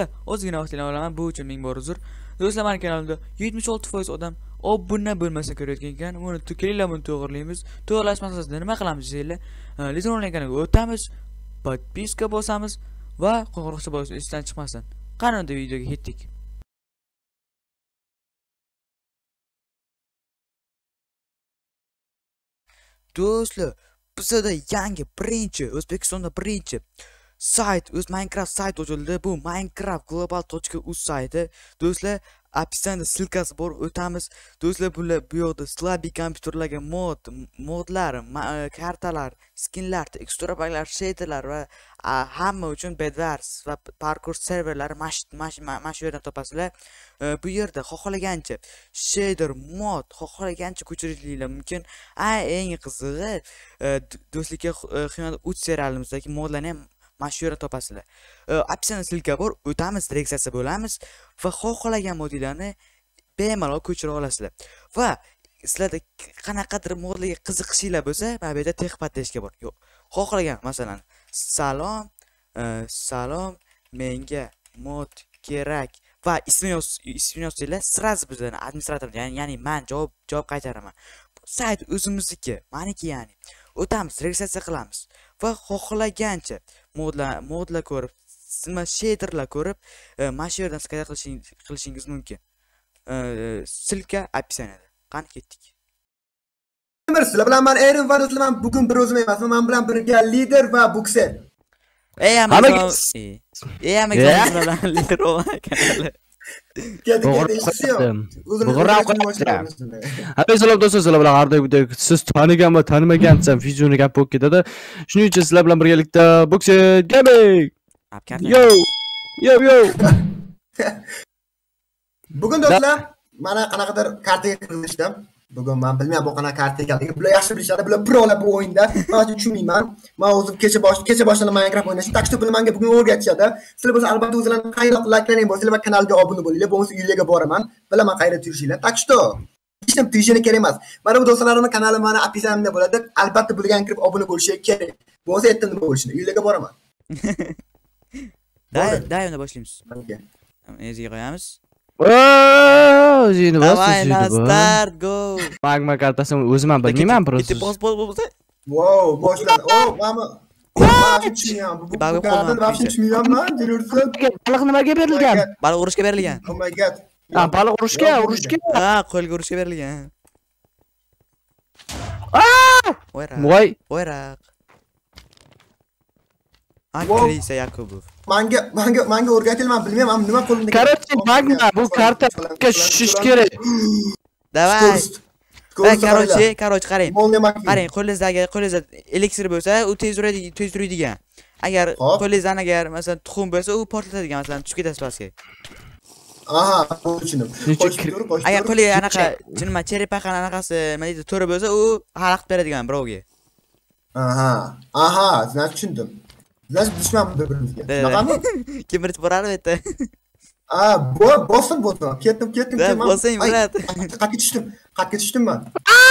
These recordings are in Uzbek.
Do'stlar, ozgina vaqtingizni olaman, bu uchun ming bor uzr. Do'stlar, men kanalimda 76% odam obuna bo'lmasa ko'rayotgan ekan. Buni kelinglar buni to'g'rilaymiz. To'g'rilash maqsadida nima qilamiz deylar. Lekin kanalga o'tamiz, podpiska bosamiz va qo'ng'iroqcha bosishni esdan chiqmasin. Qani unda videoga ketdik. Do'stlar, bizda yangi birinchi O'zbekistonda birinchi sayt, o'z Minecraft sayt ochildi. Bu Minecraft global.uz sayti. Do'stlar, opisiyaga silkasi bor, o'tamiz. Do'stlar, bu yoqda slabik kompyuterlarga modlar, kartalar, skinlar, tekstura paklar, shaderlar va hamma uchun Bedwars va parkour serverlari mana shu yerdan topasizlar. Bu yerda xohlagancha shader mod xohlagancha ko'chirishinglar mumkin. Eng qizig'i, do'stlikka xiyonat 3 serialimizdagi modlarni ham mana shu yerda topasizlar. Opsiyaga silka bor, o'tamiz, registratsiya bo'lamiz va xohlagan modlarni bemalol ko'chira olasizlar. Va sizlarda qanaqadir modlarga qiziqishinglar bo'lsa, mana bu yerda texpat deyishga bor. Yo'q, xohlagan, masalan, salom, menga mod kerak va ismini yozsanglar, sразу bizdan administrator, ya'ni men javob qaytaraman. Sayt o'zimizniki, meniki ya'ni. O'tamiz, registratsiya qilamiz va xohlagancha modlar ko'rib, shaderlar ko'rib, mana shu yerdan skayt qilishingiz mumkin. Silka opsiyada. Qani ketdik. Sizlar bilan men Erin va do'stlar, men bugun bir o'zim emasman, men bilan birga lider va bukser. Salom do'stlar, sizlar bilan har doim siz tanigan va tanimagansiz videoni gap bo'lib ketadi. Shuning uchun sizlar bilan birgalikda Boxer Gaming. Yo. Bugun do'stlar, mana qanaqadir kartaga kirilishdim. Bugun men bilmayman bu qanaqa karta ekanligini. Bular yaxshi bilishadi, bular prolar bu o'yinda. Men tushunmayman. Men o'zim kecha boshladim Minecraft o'ynashni. Tak shu bilan menga bugun o'rgatishadi. Sizlar bo'lsa albatta o'zinglarni qayroq laklaring bo'lsa, va kanalga obuna bo'linglar. Bo'lmasa uylarga boraman. Bilaman qayerda turishinglar. Tak shu. Hech kim tuyishini kerak emas. Mana bu do'stlarimning kanali mana opisiyaimda bo'ladi. Albatta bilgan kirib obuna bo'lishi kerak. Bo'lmasa aytdim nima bo'lishini. Uylarga boraman. Unda boshlaymiz. Eziga qo'yamiz. O'zingni Давай, start, go. Magma kartasini o'zim ham bilmayman bir o'zi. bo'lsa. Wow, boshlandi. Mama. Bu kartani vaqti tushmayapman, jurursan. Baliq nimaga berilgan? Baliq urishga berilgan. Oh my god. Baliq urishga. Qo'lga urishga berilgan. Voy. Voyraq. Aktrisa Yakubov. Menga o'rgatilman, bilmayman, nima qo'limda. Короче, magma bu kartaga tushish kerak. Давай. Короче, qarang. Qarang, qo'lingizda elektr bo'lsa, u tez uradigan. Agar qo'lingizdan masalan tuxum bo'lsa, u portlatadigan, masalan tushib ketasiz pastga. Aha, tushundim. Agar qo'lingiz anaqa, nima cherepaqani anaqasi, nima deydi, to'ri bo'lsa, u xalaqit beradigan birovga. Aha, значит tushundim. Значит, dushman bir-birimizga. Shunaqami? Kemirib boradi bu yerda. Bosdim. Ketdim. Bosing, brat. Qatga tushdim men.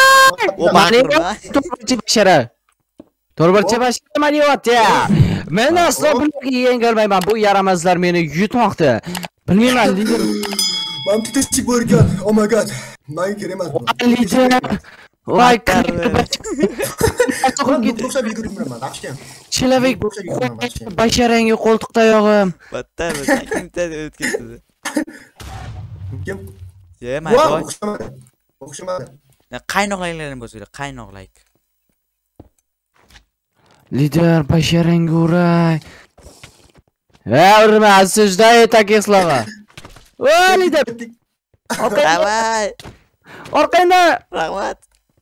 To'rbarcha bashara nima deyapti? Men aslo bularga yengilmayman. Bu yaramazlar meni yutmoqda. Bilmayman, lider. Men tutishib bo'lgan. Oh my god. Men kerak emas. Lider. Voy Человек basharangga qo'ltiq tayog'im. Battar, kimda o'tkazdi. Kim? Yema, o'xshamadi. Qaynoqlaylarni bo'lsa, qaynoqlayk. Lider basharangga uray. Urma, sizday takih slova. Voy, lider. Давай. Orqangda. Rahmat.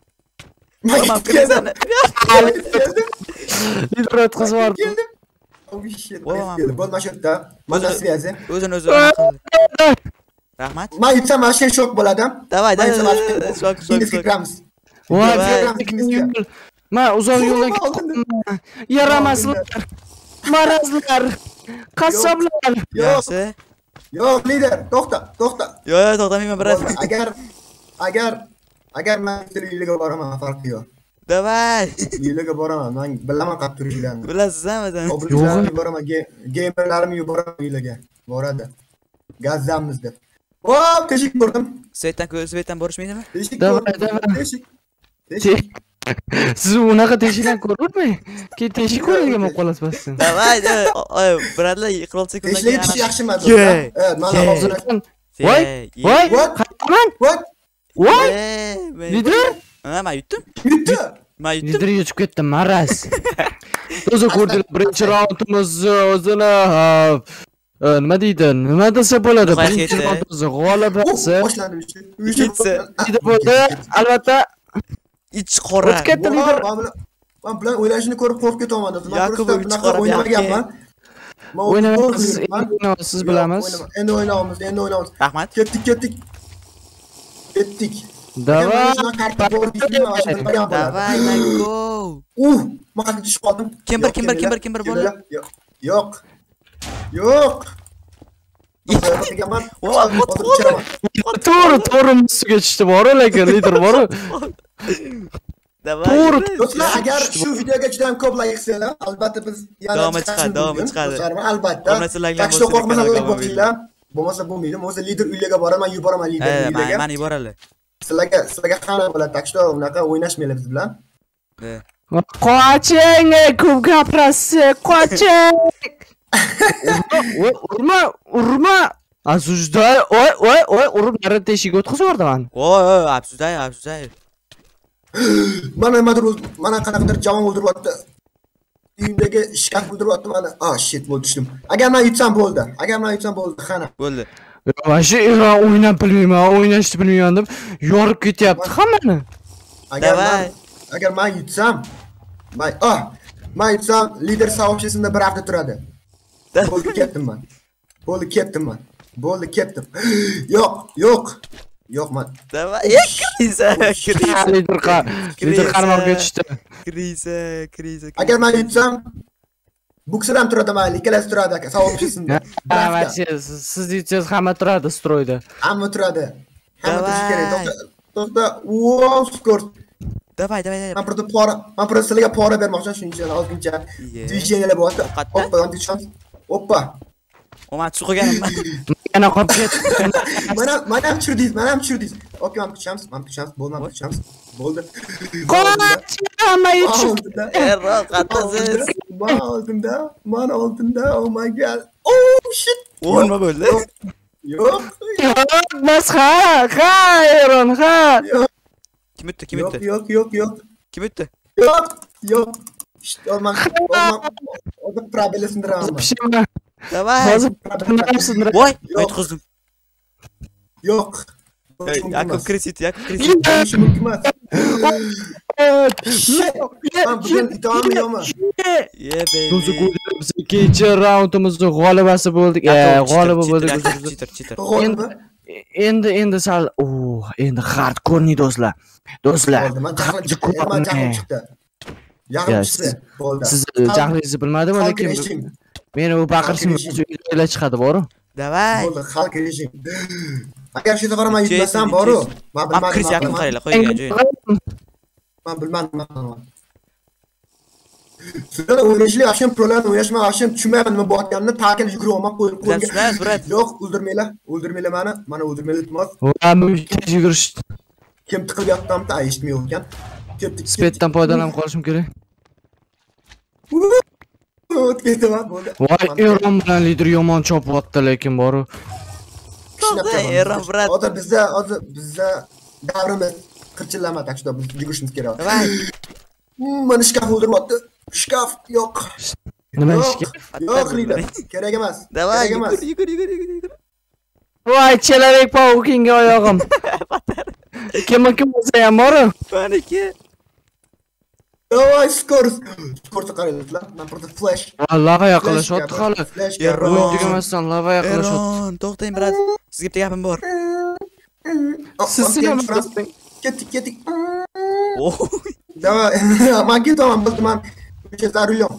Lider o'tkazib yubordi. Bo'lma shu yerda. Mana sviyazi. O'zini Rahmat. Men yutsam mana shu shok bo'ladi. Давай. Shok. Voy, men uzoq yo'ldan yaramazlar. Marazlar. Qassoblar. Yaxshi. Yo'q, lider, to'xta. Yo'q, to'xtamayman, brat. Agar men uylarga boraman, farqi yo'q. Давай. Uylarga boraman, men bilaman qab turishlarni. Bilasizmi? Yo'q, boraman, gamerlarimni yuboraman uylarga. Boradi. Gazzamiz deb. Hop, teshik ko'rdim. Svetdan borishmaydimi? Teshik Davay, ko'rdim. davay. Teshik. Siz unaqa teshikdan ko'rmaymi? Keyin teshik qo'yilgan bo'lib qolasiz bas. Davay, biradlar yiqilib olsak undan Teshikga tish yaxshimi? Mana hozir. Voy, voy, qaytaman. What? Voy, lider? Men yutdim. Yutdi. Men yutdim. Lider yutib ketdi, maraz. O'zi ko'rdinglar, birinchi raundimiz o'zini nima deydi? Nima desa bo'ladi? Birinchi raundimiz g'olibasi. Boshlandi ishi. Lider bo'ldi, albatta. Ich qora. O'tib ketdi lider. Men bilan o'ylashini ko'rib qo'rqib ketaman. Men Yakubu просто bunaqa o'ynamaganman. O'ynamaysiz bilamiz. Endi o'ynaymiz. Rahmat. Ketdik. Davay. Davay, man go. Men tushib qoldim. Kimber bo'ldi? Yo'q. To'g'ri ustiga tushdi boru, lekin lider boru. To'g'ri. Do'stlar, agar shu videoga juda ham ko'p like qilsanglar, albatta biz yana davom chiqadi. Albatta. Yaxshi qo'rqmasanglar bo'linglar. Bo'lmasa bo'lmaydi. O'zi lider uylarga boraman, yuboraman lider uylarga. Meni yuboradi. Sizlarga qana bo'ladi, tak что unaqa o'ynashmaylar biz bilan. Qoching, ko'p gapirasiz, qoching. Urma. Azuzday, oy, urib narida teshik o'tkazib yubordim. Voy, absuzday. Mana qanaqadir javon o'ldiryapti. Uyimdagi shkaf o'ldiryapti meni. Shit, bo'ldi tushdim. Agar men yutsam bo'ldi. Qana. Bo'ldi. Mana Eron o'ynab bilmayman, o'ynashni bilmayman deb yorib ketyapti hammani. Agar men yutsam, lider so'rovchisida bir hafta turadi. Bo'ldi ketdim. Yo'q man. Davay, kriza. Lider qarmoqqa tushdi. Kriza. Agar men yutsam, buksir ham turadi mayli, ikkalasi turadi aka, so'rovchisida. Siz yutsangiz hamma turadi stroyda. Hamma turadi. Hamma turishi kerak. To'xta. Wow, skor. Davay. Men burada sizlarga pora bermoqchiman, shuning uchun ozgincha движениялар bo'lyapti. Hoppa. Oman tushib qolganman. Yana qolib ketdi. Mana ham tushirdiz. Okey, men tushamiz. Bo'ldi. Qoch, hamma yutib. Error qatasiz. Man oldinda. Oh my god. Oh shit. Nima bo'ldi? Yo'q. Mas Eron. Kim o'tdi? Yo'q. Kim o'tdi? Yo'q. Olman. Hozir probelni sindiraman. Davay. Hozir probelni sindiraman. Voy, o'tkazdim. Yo'q. Yakub krisit. Mumkin emas. Bugun itomi yo'qmi? O'zi ko'rdik, ikkinchi raundimizning g'olibasi bo'ldik. G'olibi bo'ldik. Endi sal, endi hardcore do'stlar. Man jahlim chiqdi. Yaxshisi bo'ldi. Siz jahlingizni bilmadimmi, lekin meni u baqirishim uyga chiqadi, boru. Davay. Bo'ldi, xalq rejim. Agar shu safar men yutmasam, boru. Men bilmadim. Kris yaqin qaranglar, qo'ygan joy. Men bilmadim. Sizlar o'ynashlar, yaxshi prolar o'ynashman, yaxshi tushunmayman nima bo'layotganini, ta'kid yuguraman qo'yib. Yo'q, o'ldirmaylar meni. Mana o'ldirmaylar iltimos. Yugurish. Kim tiqilyapti-da, eshitmayman ekan. Spetdan foydalanib qolishim kerak. Ketaman, bo'ldi. Voy, Eron bilan lider yomon chopyapti, lekin boru. Eron brat. Hozir bizda davrimiz qirchillama, tak что biz yugurishimiz kerak. Davay. Mana shkaf o'ldirmoqdi. Shkaf yo'q. Nima shkaf? Yo'q lider. Kerak emas. Davay, yugur. Voy, chelavek paukinga oyog'im. Kim bo'lsa ham boru. Paniki. Davay, skor qaranglar. Men burada flash. Lava yaqinlashyapti hali. O'yin tugamasdan lava yaqinlashyapti. To'xtang brat. Sizga bitta gapim bor. Siz ham ketdik. Davay, men ketaman, bo'ldi men. O'sha zarulyom.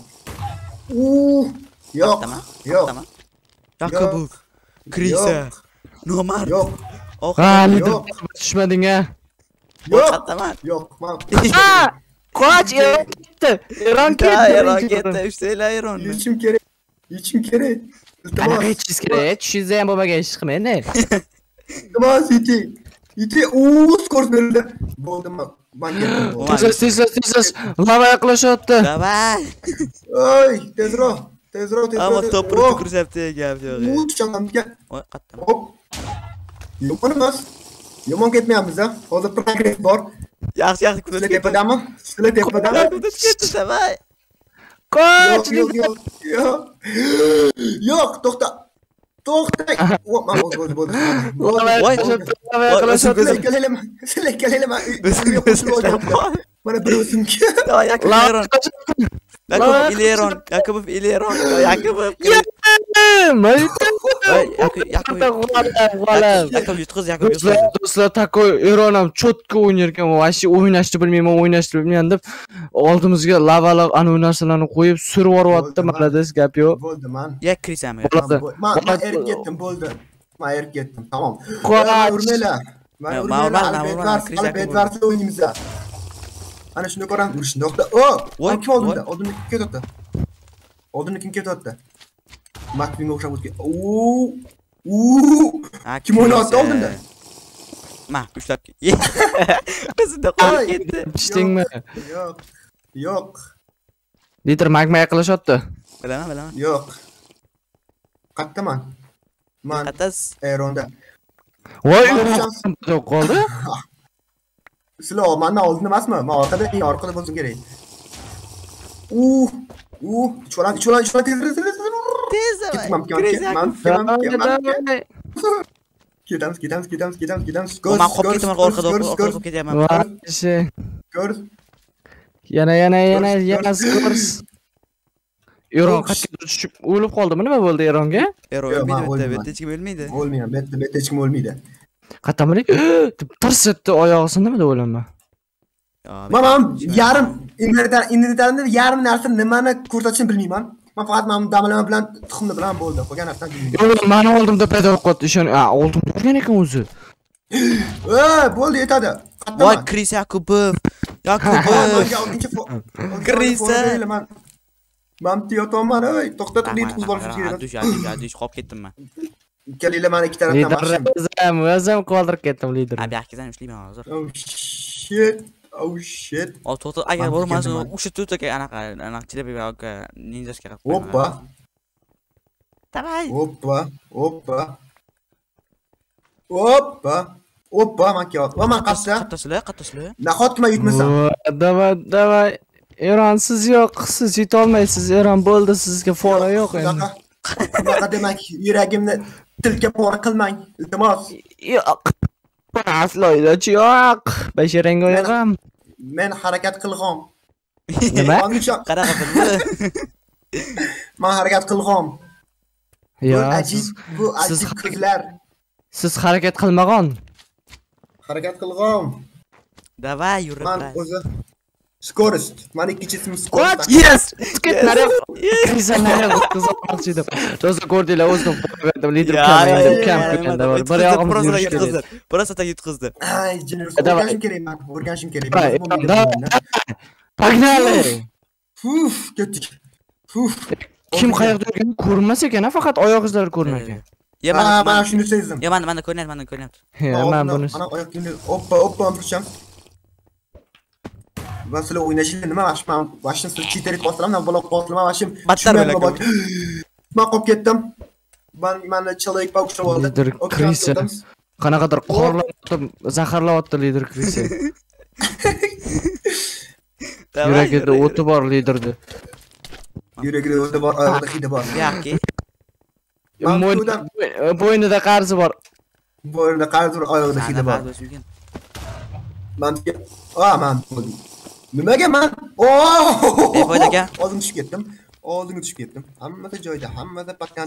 Yo'q. Yakub. Kriza. Nomar. Yo'q. Lider tushmading a? Yo'q. Qoch, Eron ketdi. Ushtanglar Eronni. Yechim kerak. Qanaqa yetishimiz kerak? Tushingiz ham bo'lmagan ish qilmaydi. Iltimos iti skors berildi. Bo'ldi men ketdim. Tez. Lava yaqinlashyapti. Davay. Oy, tezroq. Ammo to'pirib ko'rsatyapti gap yo'q. Tushunamga. Voy, qattam. Hop. Yomon emas. Yomon ketmayapmiz-a. Hozir progress bor. Yaxshi Sizlar tepadami? Sizlar tepadami? Ketdi, davay. Qoch. Yo'q, to'xta. Bo'ldi. Sizlar kelaylik. Mana bir o'zimga. Davay, Yakubov Ileron. Yakub yutqiz. Do'stlar, takoy Eron ham chotga o'ynar ekan. Vashi o'ynashni bilmayman deb oldimizga lavalar ana bu narsalarni qo'yib surib yuryapti. Malades gap yo'q. Bo'ldi men. Ya kirasanmi? Men erib ketdim, bo'ldi. Men erib ketdim. Tamam. Urmaylar. Men urmaylar. O'ynaymiz. Ana shuni ko'ramiz, urishni. To'xta. Kim oldimda? Oldimda kim ketyapti? Makvinga o'xshab o'tgan. Kim o'ynayapti oldimda? Ma, ushlab. Qizida qolib ketdi. Pishdingmi? Yo'q. Lider magma yaqinlashyapti. Bilaman. Yo'q. Qayerdaman? Men Eronda. Voy, qoldi. Sizlar mendan oldin emasmi? Men orqada bo'lsam kerak. Cho'lan tez. Ketamiz. Men qolib ketaman, orqada ketyapman. Ko'r. Yana skors. Eron qatga tushib o'lib qoldimi? Nima bo'ldi Eronga? Eron o'lmaydi, hech kim o'lmaydi. O'lmayman, bet hech kim o'lmaydi. Qatamalik tirs etdi oyog'isini nima deb o'ylayman. Men yarim inventarimda yarim narsa nimani ko'rsatishni bilmayman. Men faqat men damalama bilan tuxumni bilan bo'ldi. Qolgan narsani bilmayman. Yo'q, meni oldimda paydo bo'lib qoldi. Oldimda turgan ekan o'zi. Bo'ldi, yetadi. Voy, Kris Yakubov. Kris. Men tiyotaman, to'xtat, lider borish kerak. Adush qolib ketdim men. Kelinglar, men ikki tarafdan mashina. O'zim qoldirib ketdim lider. Abi, akizdan ushlayman hozir. Oh shit. To'xtat, agar bo'lmasa o'sha to'taga anaqa chilab yoki ninjashga qilib. Hoppa. Davay. Hoppa, makyo. Men qattasizlar. Nahotki men yutmasam. Davay. Eron siz yo'q, siz yuta olmaysiz. Eron bo'ldi, sizga fora yo'q endi. Bunaqa demak, yuragimni tilka pora qilmang, iltimos. Yo'q. Aslo iloji yo'q. Basharang oyog'im. Men harakat qilg'om. Nima? Qanaqa qildi? Men harakat qilg'om. Yo'q, bu ajib qizlar. Siz harakat qilmagan. Harakat qilg'om. Davay, yurib. Men o'zi Skorost. Mani ikkinchisi skorost. Yes! Ketmari. Krizanlar o'tkazmoqchi edim. To'g'ri ko'rdinglar, o'zim qo'ydim. Lider kam ekanda bor. Bir yog'im yutqizdi. Prosta yutqizdi. Ay, general. O'rganishim kerak. Pagnali. Ketdik. Kim qayerda yurganini ko'rinmas ekan, faqat oyoq izlari ko'rinar ekan. Mana shuni sezdim. Mana ko'ryapti. Men buni. Ana oyoq kiyimni hoppa turisham. Ben sizlar o'ynashinglar nima vashim siz cheater etib bosdilarmi? Men bola bosdilarmi vashim? Battar bo'lak. Men qolib ketdim. Meni человек paushab oldi. Lider Krisa. Qanaqadir qorlanib, zaharlayapti lider Krisa. Yuragida o'ti bor liderdi. Yuragida o'ti bor, oyog'ida hidi bor. Yo'qki. Bo'ynida qarzi bor. Oyog'ida hidi bor. Men nimaga men? Foydaga. Oldinga tushib ketdim. Hammada joyda, hammada patkan.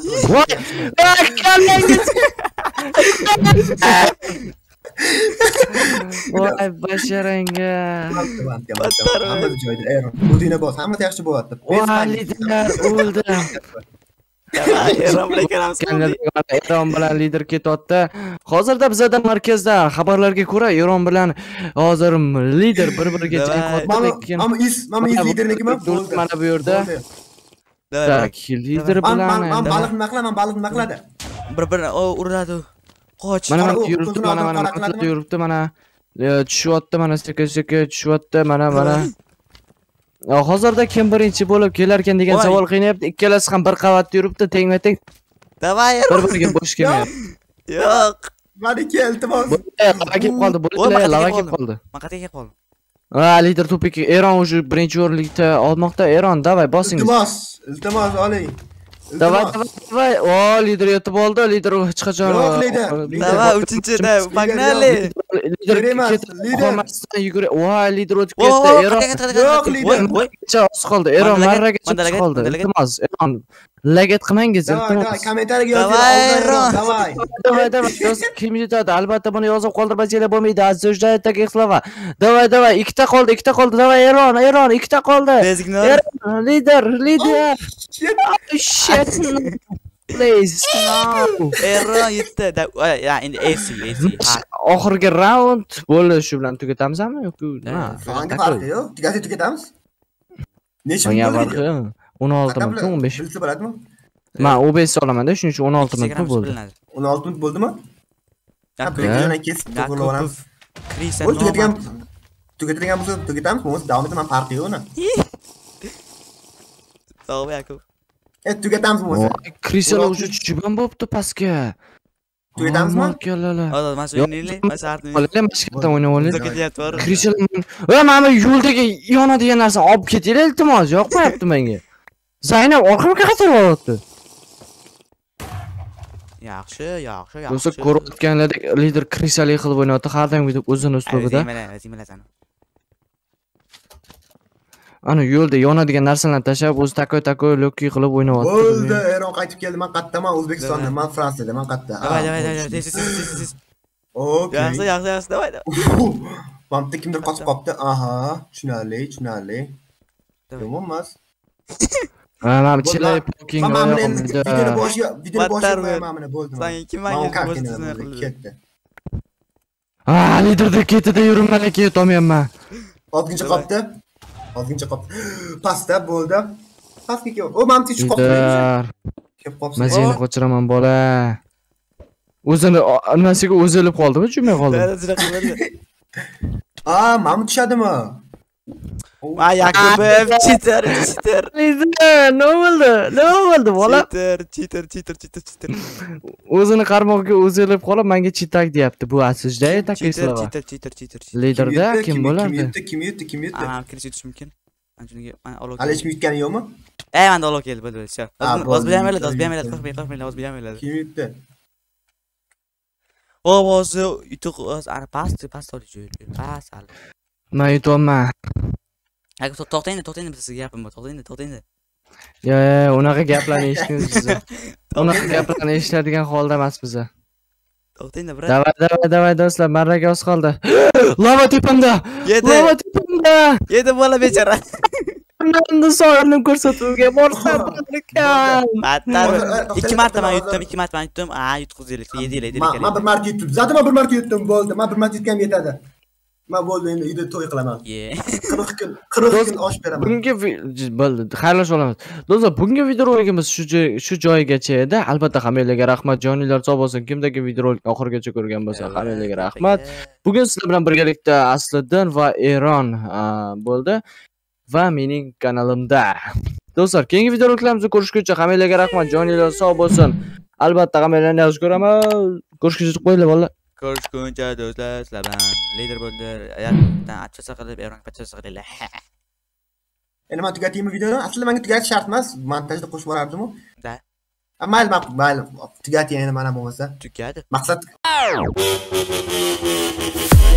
Voy, basharanga. Hammada joyda. O'zingga bos, hammada yaxshi bo'lyapti. Lider o'ldi. Eron bilan lider ketyapti. Hozirda bizda markazda xabarlarga ko'ra Eron bilan hozir lider bir-biriga jang qilyapti. Mana is lidernikimi? Mana bu yerda. Tak, lider bilan Men baliq nima qilaman? Baliq nima qiladi? Bir uradi. Qoch. mana yuribdi, mana yuribdi, mana tushyapti, mana sekin-sekin tushyapti, mana. Hozirda kim birinchi bo'lib kelar ekan degan savol qiynayapti. Ikkalasi ham bir qavatda yuribdi, tengma-teng. Davay. Bir-biriga bo'sh kelmayapti. Yo'q. Meniki iltimos. Lava kelib qoldi, bo'ldi, lava kelib qoldi. Men qayerga kelib qoldim? Lider topik Eron уже birinchi o'rinlikda olmoqda. Eron, davay bosingiz. Iltimos oling. Davay. O, lider yetib oldi. Lider hech qachon. Yo'q, lider. Davay, 3-da, Magnali. Lider ketmasdan yugurib. Voy, lider o'tib ketdi. Eron. Yo'q, lider. Voy, oz qoldi. Eron marragacha chiqib qoldi. Iltimos, Eron. Lagat qilmangiz, iltimos. Kommentariyaga yozing. Davay. Kim yutadi? Albatta buni yozib qoldirmasanglar bo'lmaydi. Azizlar takik qilava. Davay. Ikkita qoldi. Davay, Eron, ikkita qoldi. Lider. Shit. Please. No. Eron yetdi. Ya, endi AC. Oxirgi round bo'ldi, shu bilan tugatamizmi yo'q-ku? Hanga farqi yo'q. Tugatamiz. Necha bo'ldi? 16 minut, 15. Bilsa bo'ladimi? Men OBS olaman-da, shuning uchun 16 minut bo'ldi. 16 minut bo'ldimi? Yana kesib to'g'rilaveramiz. Krisa. Tugatadigan bo'lsa, tugatamiz. Bo'lmasa davom etaman, farqi yo'q uni. Sog' bo'l. Tugatamiz bo'lmasa. Krisalar уже chiban bo'pti pastga. Tugatamizmi? Hozir men o'ynaylik, men sartni. Mashqdan o'ynab olaylik. Ketyapti. Krisalar, mana yo'ldagi yonadigan narsa olib ketinglar, iltimos, yoqmayapti menga. Zaynab orqamga qaytarib olyapti. Yaxshi. O'zi ko'rayotganlardek lider krisali qilib o'ynayapti, har doim o'zini uslubida. Zimalasani. Ana yo'lda yonadigan narsalarni tashlab, o'zi takoy loki qilib o'ynayapti. Bo'ldi, Eron qaytib keldi. Men qayerdaman? O'zbekistonda, men Fransiyada, men qayerda? Davay. Okey. Yaxshi, davay. Mamda kimdir qochib qopti. Aha, tushunarli. Yomon emas. Mana chilay poking. Videoni boshiga mana bo'ldi. Sen kim menga boshini ketdi. Liderda ketdi, yuribman lekin yetolmayapman. Oltinchi qopti. Pastda bo'ldi. Pastga kel. O, men tushib qopti. Kelib qopsiz. Men seni qochiraman bola. O'zini nimasiga o'zilib qoldimi, jumay qoldi. Men tushadimi? Yakubov cheater. Nima bo'ldi bola? Cheater. O'zini qarmoqqa o'zilib qolib, menga cheatak deyapti. Bu asizda takliflar. Cheater. Liderda kim bo'lardi? Kim yutdi? Kirib ketish mumkin. Anchuniga men olib. Hali hech yutgani yo'qmi? Menda olib keldi, bo'ldi. O'z bilmaydi. Qo'rqmaylar. Kim yutdi? Ovozi yutuq ana past olib. Past. Men yutolman. To'xtaydi, biz sizga gapim bor. To'xtaydi. Yo'q, unaqa gaplarni eshitdingiz siz. Unaqa gaplarni eshitadigan holda emas biz. To'xtaydi, brat. Davay do'stlar, marraga oz qoldi. Lava tepamda. Yedi bola bechora. Menni so'rni ko'rsatuvga borsa ekan. Battar. 2 marta men yutdim. Yutqizdik. Yedi. Men bir marta yutdim. Zaten men bir marta yutdim, bo'ldi. Men bir marta yutganim yetadi. Men bo'ldi, endi uyda to'y qilaman. 40 kun osh beraman. Bugungi bo'ldi, xayrlashib olamiz. Do'stlar, bugungi videorolikimiz shu joyigacha edi. Albatta hammanglarga rahmat. Joninglar sog' bo'lsin. Kimdagi videorolik oxirigacha ko'rgan bo'lsa, hammanglarga rahmat. Bugun sizlar bilan birgalikda Asliddin va Eron bo'ldi va mening kanalimda. Do'stlar, keyingi videoroliklarimizni ko'rishguncha hammanglarga rahmat. Joninglar sog' bo'lsin. Albatta hammanglarni yaxshi ko'raman. Ko'rishguncha qo'yinglar bolalar. Ko'rishguncha do'stlar, sizlar bilan lider bo'ldi. Ayakdan achchasa qilib, Eronga pachchasa qilinglar. Endi men tugataymi videoni? Aslida menga tugatish shart emas. Montajda qo'shib borardim-ku. Da. Mayli, tugatay endi mana bo'lmasa. Tugadi. Maqsad